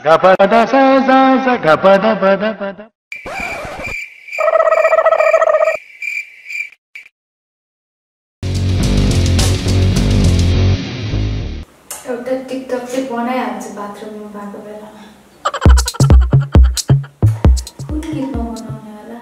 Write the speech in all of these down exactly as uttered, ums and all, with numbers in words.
Gapada sa sa sa gapada pada pada. एउटा TikTok चाहिँ बनाइहाल्छु बाथरुममा भएको बेलामा। कुन गीतमा बनाउने होला?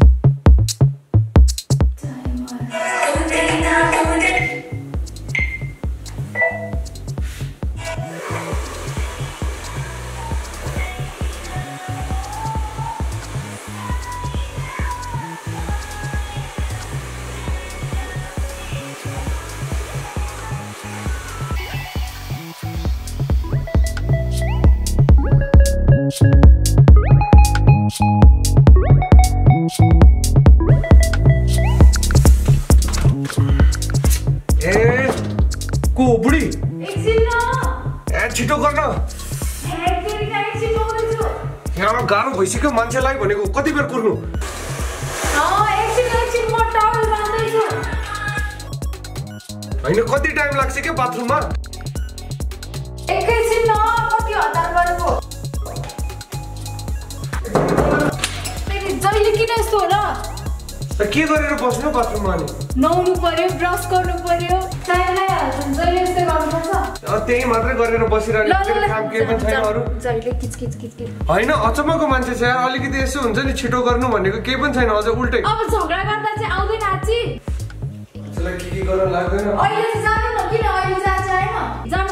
गाह्रो भइसक्यो मान्छेलाई भनेको कति बेर कुर्नु? होइन कति टाइम लाग्छ के बाथरुममा? एकैछिन न कति हतार गरेको। फेरि जहिले किन यस्तो होला? के गरेर बस्नु बाथरुममा नि? नुहाउनु पर्यो, ब्रस गर्नु पर्यो, टाइम लागिहाल्छ। जहिले यस्तै गर्नुपर्छ? त्यही मात्रै गरेर बसिरहने काम केही पनि छैन अरू? जहिले किच किच किच किच। होइन अचम्मको मान्छे छ यार, अलिकति यसो हुन्छ नि छिटो गर्नु भनेको केही पनि छैन, अझ उल्टै। अब झगडा गर्दा चाहिँ आउँदैन आची। त्यसलाई के के गर्न लाग्दैन? अहिले चाहिँ जानु न, किन अहिले जान्छ हैन? जानु।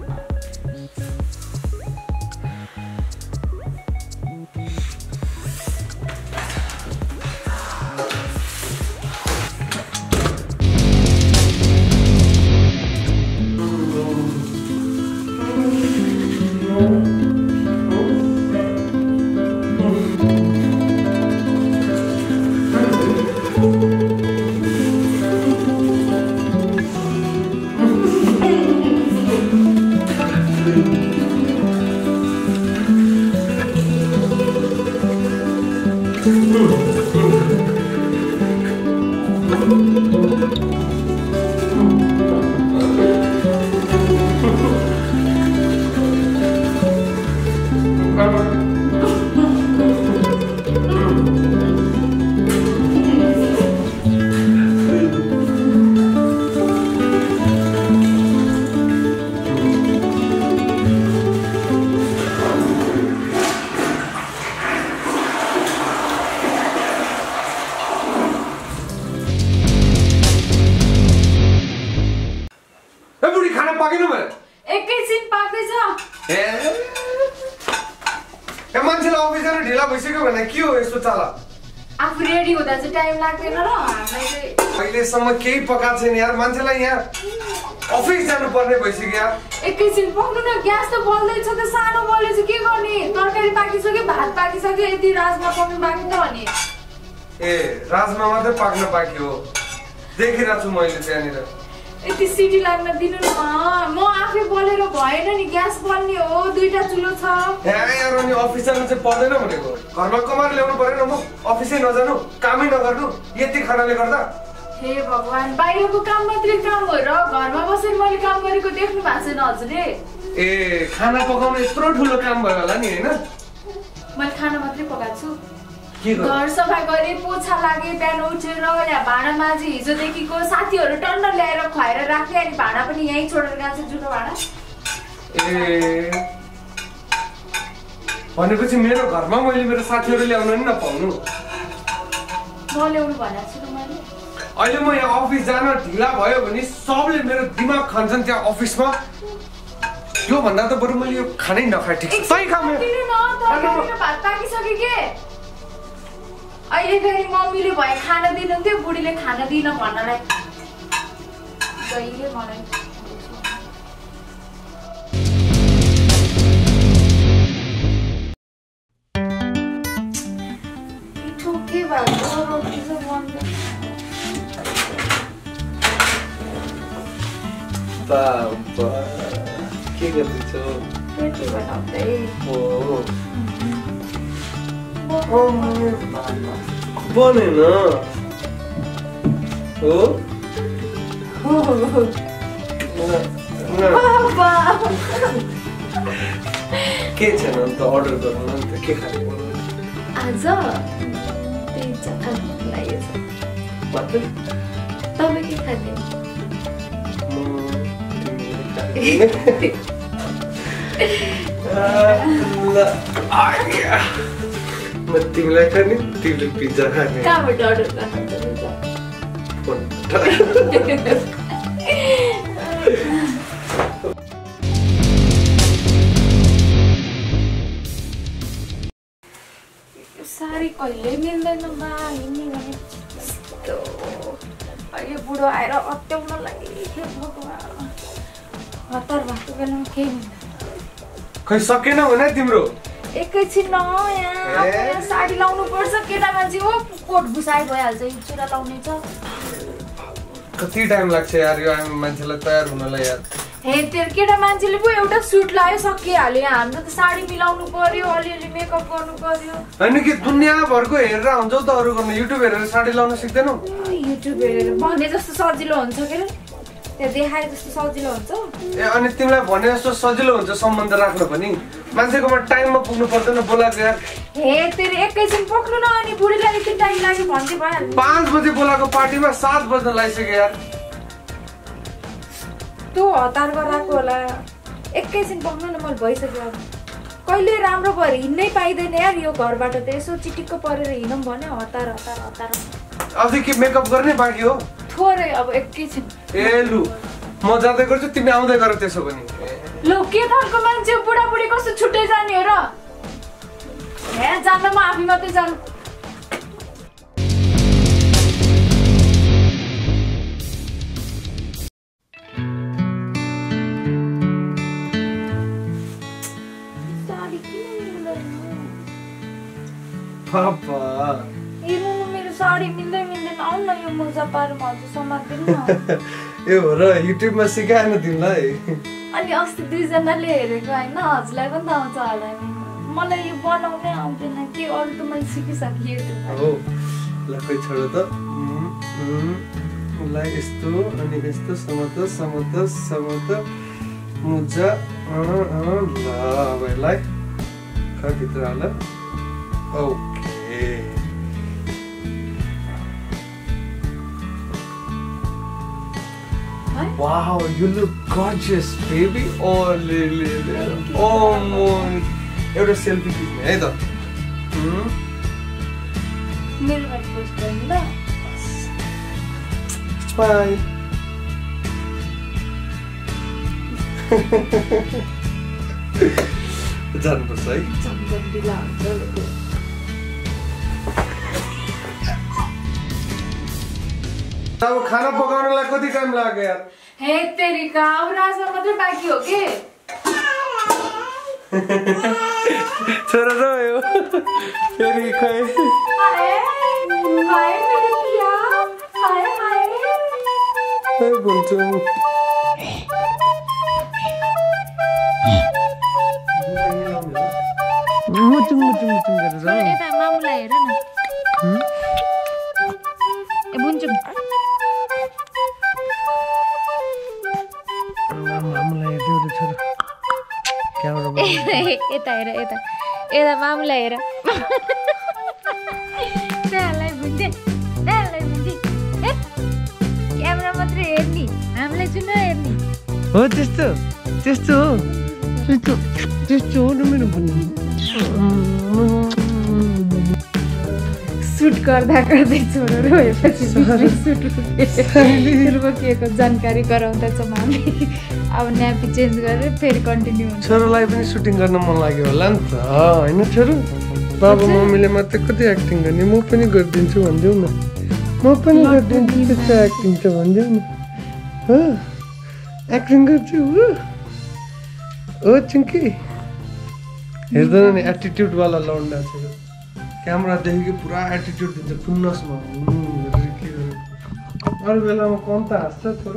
आफू रेडी हुँदा चाहिँ टाइम लाग्दैन र हामीलाई चाहिँ अहिलेसम्म केही पकाएको छैन यार, मान्छेलाई यहाँ अफिस जानु पर्ने भइसक्यो यार। एकैछिन पक्नु न, ग्यास त बल्दैछ त, सानो बलेछ, के गर्ने? तरकारी पाकिसक्यो, भात पाकिसक्यो, यति राजमा पक्नु बाँकी त भने। ए राजमा मात्रै पाक्न बाँकी हो, देखिरहेको छु मैले त्यहाँनिर। यति सिटी लाग्न दिनु न, म आफै बलेर भएन नि, ग्यास बल्ने हो, दुईटा चुलो छ। यार अनि अफिस जानु चाहिँ पर्दैन भनेको, घरमा कमाएर ल्याउनु परेन म, अफिसै नजानु, कामै नगर्नु यति खानाले गर्दा? हे भगवान, बाहिरको काम मात्रै काम हो र घरमा बसेर मैले काम गरेको देख्नु भएको छैन हजुरले? ए खाना पकाउनु यत्रो ठुलो काम भयो होला नि हैन? मैले खाना मात्रै पकाएको छु, घर सफा गरे, पोछा लागे, बिहान उठेर यहाँ भाँडा माझी, हिजोदेखिको साथीहरू टन्न ल्याएर खुवाएर राख्ने, अनि भाँडा पनि यहीँ छोडेर गएको छ, जुठो भाँडा। ए भनेपछि मेरो घरमा मैले मेरो साथीहरू ल्याउन नि नपाउनु? म ल्याउनु भनेको छु मैले। अहिले म यहाँ अफिस जान ढिला भयो भने सबले मेरो दिमाग खान्छन् त्यहाँ अफिसमा। यो भन्दा त बरु मैले यो खानै नखाए ठिक छ। सही खाम भात पाकिसक्यो के? अहिले फेरि मम्मीले भए खाना दिनुहुन्थ्यो, बुढीले खाना दिन भन्नलाई जहिले मलाई मिठो के भएको रोटी चाहिँ बन्दैन। बाबा के गर्दैछौ? रोटी बनाउँदै। ओ ओ बनेन हो? बाबा के छैन नि त अर्डर गर्नु नि त के खाने आज पिज्जा खानु मन लागेछ मात्र तपाईँ के खाने ल आया म तिमीलाई खाने तिमीले पिज्जा खाने कहाँबाट अर्डर गर्नुहुन्छ साडी कहिले मिल्दैन बा हिँड्ने भने यस्तो अहिले बुढो आएर अत्याउन लागि भगवान् हतार भएको बेलामा केही मिल्दैन खै सकेन भने तिम्रो एकैछिन न यहाँ साडी लाउनु पर्छ केटा मान्छे हो कोट घुसाइ भइहाल्छ यो चुरा लाउने छ कति टाइम लाग्छ यार यो हामी मान्छेलाई तयार हुनलाई यार हे तेरो केटा मान्छेले पो एउटा सुट लायो सकिहाल्यो हाम्रो त साडी मिलाउनु पर्यो अलिअलि मेकअप गर्नु पर्यो होइन कि दुनियाँभरको हेरेर हुन्छौ त अरू गर्नु युट्युब हेरेर साडी लाउन सिक्दैनौ युट्युब हेरेर भने जस्तो सजिलो हुन्छ के त्यो देखाए जस्तो सजिलो हुन्छ ए अनि तिमीलाई भने जस्तो सजिलो हुन्छ सम्बन्ध राख्नु पनि मान्छेकोमा टाइममा पुग्नु पर्दैन बोलाएको यार हे तेरो एकैछिन पक्नु न अनि बुढीलाई यति टाइम लाग्यो भन्दै भइहाल्यो पाँच बजे बोलाएको पार्टीमा सात बज्न लागिसक्यो यार तँ हतार गराएको होला एकैछिन पक्नु न मैले भइसक्यो अब कहिले राम्रो भएर हिँड्नै पाइँदैन यार यो घरबाट त यसो चिटिक्क परेर हिँडौँ भने हतार हतार हतार अझै के मेकअप गर्ने बाँकी हो थोरै अब एकैछिन ए लु म जाँदै गर्छु तिमी आउँदै गर त्यसो पनि लो के खालको मान्छे बुढाबुढी कस्तो छुट्टै जाने हो र हे जान्न म आफै मात्रै जानु पापा हेर्नु न मेरो साडी मिल्दै मिल्दैन आउन न यो मोजा पाएर म हजुर समात्दिनु न ए हो र युट्युबमा सिकाएन तिमीलाई अनि अस्ति दुईजनाले हेरेको होइन हजुरलाई पनि त आउँछ होला मलाई यो बनाउनै आउँदैन के अरू त मैले सिकिसकेँ युट्युबमा हो ल खै छोड त ल यस्तो अनि यस्तो समात समात समात मुजा ल अब यसलाई खै भित्र हाल okay Wow, you look gorgeous, baby. Oh, lily, lily. Oh, my. एउटा सेल्फी खिच्ने है त मेरो पनि पोस्ट गर्नु ल स्माइल जानुपर्छ है झमझम ढिला हुन्छ अब खाना पकाउनलाई कति टाइम लाग्यो यार हे तेरिका अब राजमा मात्रै बाँकी हो के छोरा रह्यो फेरि खै हाय हाय मेरो पिया हाय हाय खै भन्छौ मुचुङ मुचुङ मुचुङ गरेर यता मामुलाई हेर न ए बुन्छुङ मामुलाई हेर्दै छोरा क्यामेरा यता हेर यता यता मामुलाई हेर त्यहाँलाई बुझ्दै त्यहाँलाई बुझ्दै क्यामेरा मात्रै हेर्ने हामीलाई चाहिँ नहेर्ने हो त्यस्तो त्यस्तो हो त्यस्तो त्यस्तो हो न मेरो भन्नु सुट गर्दा गर्दै छोरो रोएपछि सुट रुकेको जानकारी गराउँदैछ मामले अब न्यापी चेन्ज गरेर फेरि कन्टिन्यू हुन्छ छोरोलाई पनि सुटिङ गर्न मन लाग्यो होला नि त होइन छोरो बाबा मम्मीले मात्रै कति एक्टिङ गर्ने म पनि गरिदिन्छु भनिदेऊ न म पनि गरिदिन्छु त्यस्तो एक्टिङ त भनिदेऊ न हो एक्टिङ गर्छु हो हो चिङ्की हेर्दैन नि एटिट्युडवाला लौन्डा छ क्यामेरा देखेको पुरा एटिट्युड दिन्छ खुन्नसमा के गर्नु अरू बेलामा कम त हाँस्छ छोरो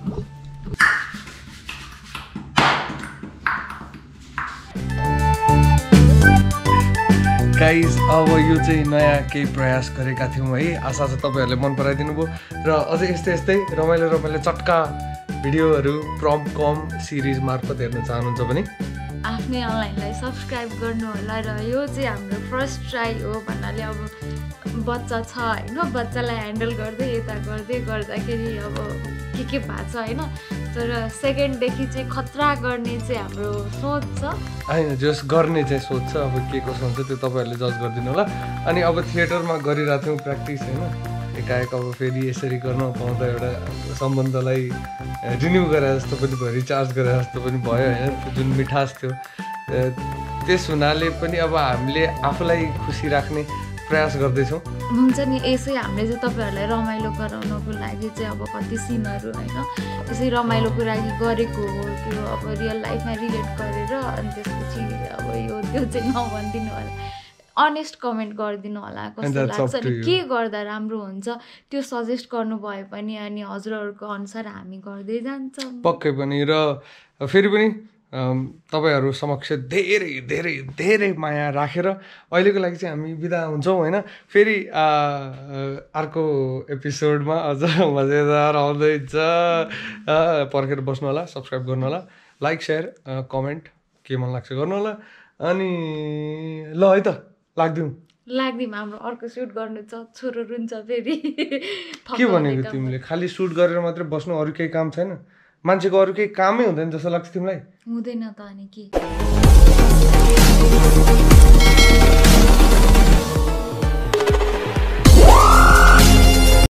गाइज अब यो चाहिँ नयाँ केही प्रयास गरेका थियौँ है आशा छ तपाईँहरूले मन पराइदिनु भयो र अझै यस्तै यस्तै रमाइलो रमाइलो चट्का भिडियोहरू प्रम कम सिरिज मार्फत हेर्न चाहनुहुन्छ भने आफ्नै अनलाइनलाई सब्सक्राइब गर्नु होला र यो चाहिँ हाम्रो फर्स्ट ट्राई हो भन्नाले अब बच्चा छ हैन बच्चालाई ह्यान्डल गर्दै यता गर्दै गर्दाखेरि अब के के भएको छ हैन तर सेकेन्ड देखि चाहिँ खतरा गर्ने चाहिँ हाम्रो सोच छ हैन जस गर्ने चाहिँ सोच छ अब के कसो हुन्छ त्यो तपाईहरुले जज गरिदिनु होला अनि अब थिएटरमा गरिरहेको थियौं प्र्याक्टिस हैन एकाएक अब फेरि यसरी गर्न पाउँदा एउटा सम्बन्धलाई रिन्यू गरे जस्तो पनि भयो रिचार्ज गरे जस्तो पनि भयो हैन जुन मिठास थियो त्यस हुनाले पनि अब हामीले आफूलाई खुसी राख्ने प्रयास गर्दैछौँ हुन्छ नि यसै हामीले चाहिँ तपाईहरुलाई रमाइलो गराउनको लागि चाहिँ अब कति सिनहरु हैन त्यसै रमाइलोको लागि गरेको हो त्यो अब रियल लाइफमा रिलेट गरेर अनि त्यसपछि अब यो त्यो चाहिँ नभन्दिनु होला अनेस्ट कमेन्ट गरिदिनु होला कस्तो लाग्छ अनि के गर्दा राम्रो हुन्छ त्यो सजेस्ट गर्नु भए पनि अनि हजुरहरुको अनुसार हामी गर्दै जान्छौँ पक्कै पनि र फेरि पनि तपाईहरु समक्ष धेरै धेरै धेरै माया राखेर अहिलेको लागि चाहिँ हामी बिदा हुन्छौँ हैन फेरि अर्को एपिसोडमा अझ मजेदार आउँदैछ पर्खेर बस्नु होला सब्स्क्राइब गर्नु होला लाइक शेयर कमेन्ट के मन लाग्छ गर्नु होला अनि ल है त लाग्दिउँ लाग्दिम हाम्रो अर्को सुट गर्नु छ छोरो रुन्छ फेरि के भनेको तिमीले खाली सुट गरेर मात्र बस्नु अरु केही काम छैन मान्छेको अरु केही कामै हुँदैन जस्तो लाग्छ तिमीलाई हुँदैन त अनि के